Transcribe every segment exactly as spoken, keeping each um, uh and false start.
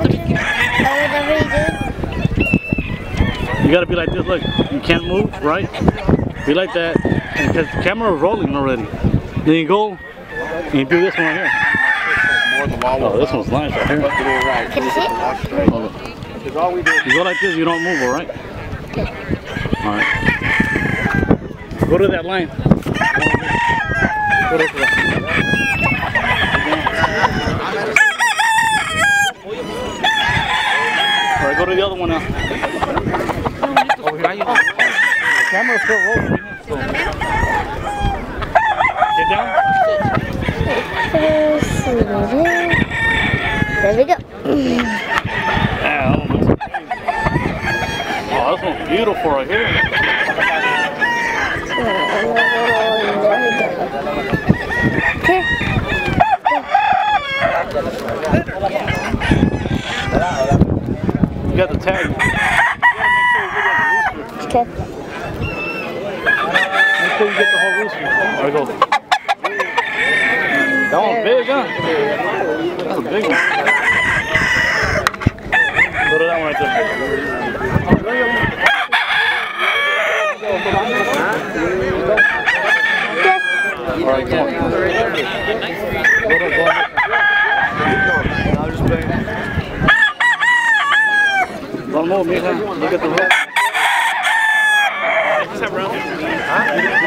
Whatever you do. You gotta be like this, look. You can't move, right? Be like that. Because the camera is rolling already. Then you go and you do this one right here. Oh, this one's nice right here. Can you see it? You go like this, you don't move, alright? Alright. Go to that line. Go to that. Alright, go to the other one now. The camera's still rolling. So. Get down. There we go. Yeah, that one looks amazing. Oh, this one's beautiful right here. Okay. You got the tag. Okay. Make sure you get the whole rooster. There we go. That one's big, huh? That's a big one. Go to that one right there. Alright, come on. Go to, go. I'll just play. Don't move, mija. Look at the rope. Just have round here. Huh?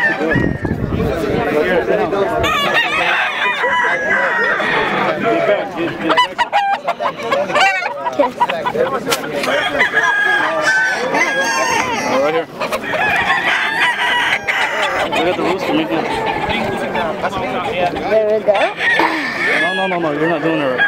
Get back, get, get back. Oh, right here. Look at the rooster, mija. There we go. No, no, no, no, you're not doing it right.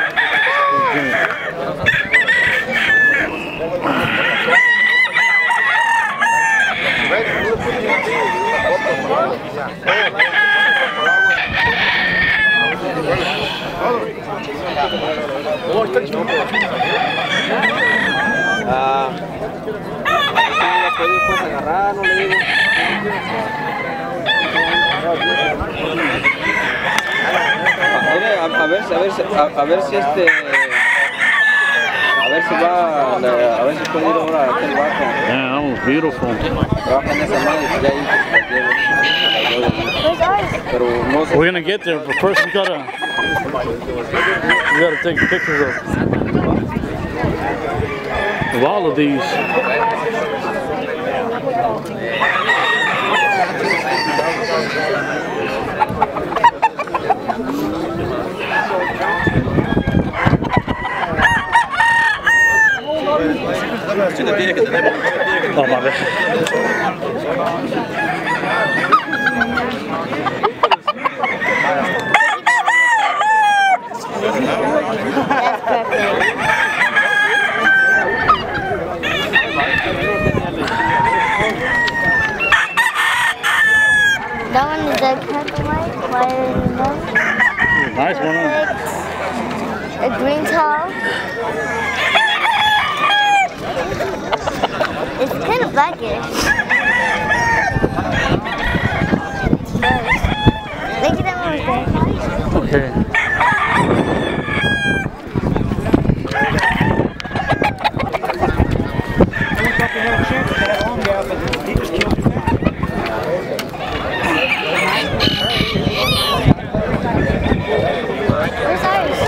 Ah, puedes agarrar, no le digo. Mire, a, a ver, a ver, a, a ver si este, a ver si va, a ver si puede ir ahora a aquel barco. Yeah, that was beautiful. Trabaja en esa madre y ya ahí. Pero no sé. We're gonna get there, but first we gotta, we gotta take pictures of, of all of these. Oh, my bad. That's perfect. That one is the purple white. Why are you know? Nice one, huh? A green towel. It's kind of blackish. Look at that one right there. Okay. Where's ours?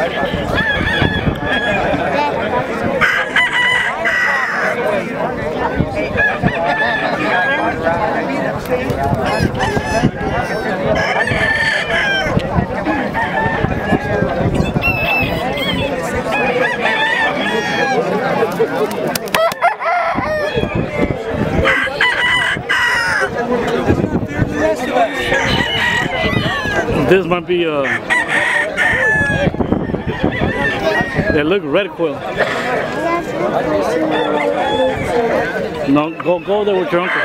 This might be uh they look red quill. No, go go there with your uncle.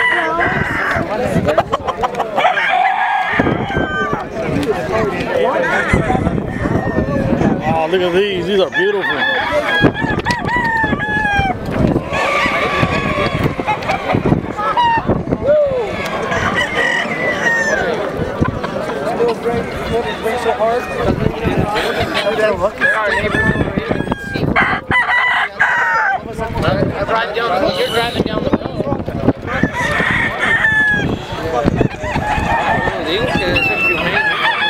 Oh, look at these. These are beautiful. Our neighbors over here. driving down the road. Digo que es el primer.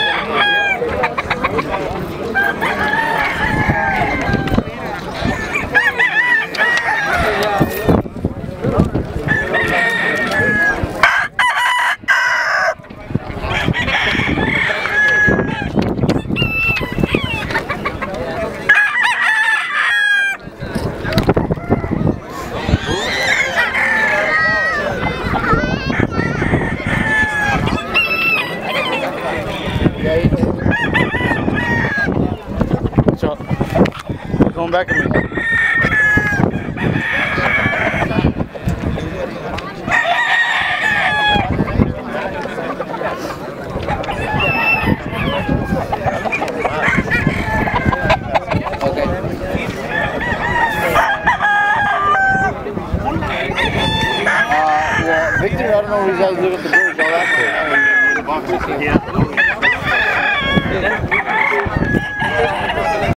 So, you're going back at me. Okay. Uh, well, Victor, I don't know where he's at. Look at the birds. All that. Yeah.